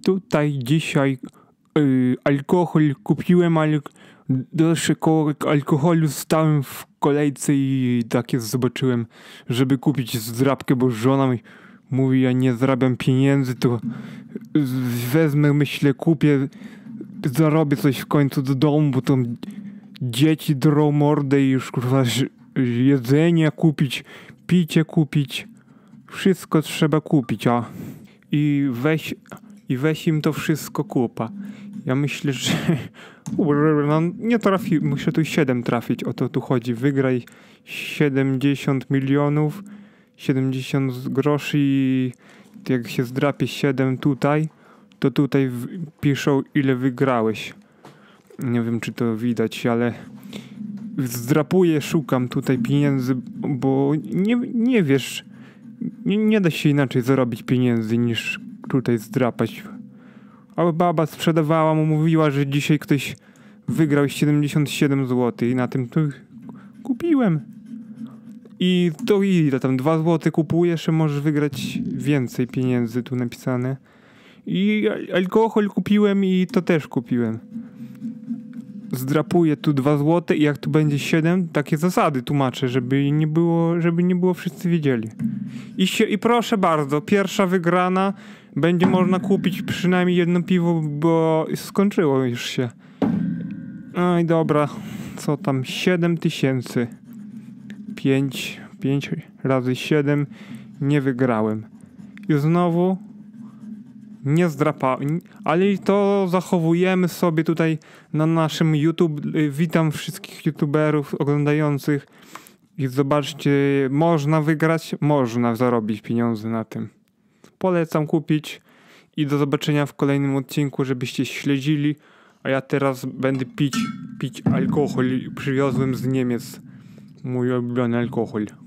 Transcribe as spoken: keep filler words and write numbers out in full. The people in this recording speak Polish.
Tutaj dzisiaj y, alkohol kupiłem, ale dalsze koło alkoholu stałem w kolejce i takie zobaczyłem, żeby kupić zdrabkę, bo żona mi mówi, ja nie zarabiam pieniędzy, to wezmę, myślę, kupię, zarobię coś w końcu do domu, bo to dzieci drą mordę i już kurwa jedzenie kupić, picie kupić, wszystko trzeba kupić, a i weź, i weź im to wszystko kupa. Ja myślę, że no, nie trafi, muszę tu siedem trafić, o to tu chodzi. Wygraj siedemdziesiąt milionów, siedemdziesiąt groszy i jak się zdrapie siedem tutaj, to tutaj w, piszą ile wygrałeś. Nie wiem czy to widać, ale zdrapuję, szukam tutaj pieniędzy, bo nie, nie wiesz, nie, nie da się inaczej zarobić pieniędzy niż tutaj zdrapać. A baba sprzedawała mu, mówiła, że dzisiaj ktoś wygrał siedemdziesiąt siedem złotych i na tym to kupiłem. I to ile tam, dwa złote kupujesz, możesz wygrać więcej pieniędzy, tu napisane. I alkohol kupiłem i to też kupiłem. Zdrapuję tu dwa złote i jak tu będzie siedem, takie zasady tłumaczę, żeby nie było, żeby nie było wszyscy wiedzieli. I, się, I proszę bardzo, pierwsza wygrana, będzie można kupić przynajmniej jedno piwo, bo skończyło już się. No i dobra, co tam, siedem tysięcy. pięć, pięć razy siedem, nie wygrałem. I znowu nie zdrapałem, ale to zachowujemy sobie tutaj na naszym YouTube. Witam wszystkich youtuberów oglądających i zobaczcie, można wygrać, można zarobić pieniądze na tym. Polecam kupić i do zobaczenia w kolejnym odcinku, żebyście śledzili, a ja teraz będę pić, pić alkohol. Przywiozłem z Niemiec mój ulubiony alkohol.